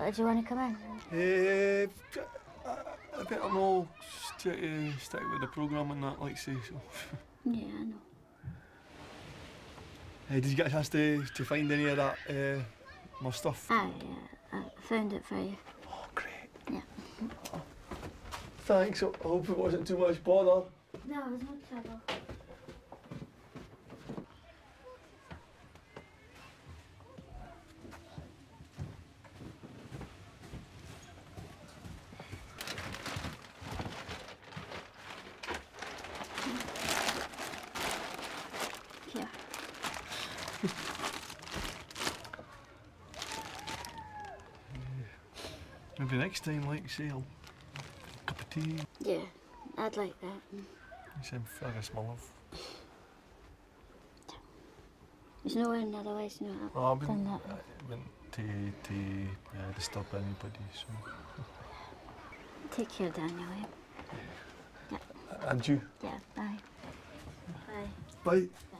did you want to come in? I better no stick with the programme and that, like say, so. Yeah, I know. Did you get a chance to find any of that, my stuff? Aye, yeah, I found it for you. Oh, great. Yeah. Thanks, I hope it wasn't too much bother. No, it was no trouble. Here. Maybe next time, like say, I'll a cup of tea. Yeah, I'd like that. You seem fabulous, my love. There's no one otherwise, you know. I wouldn't to disturb anybody, so. Take care, Daniel. Eh? Yeah. And you? Yeah, bye. Bye. Bye. Bye.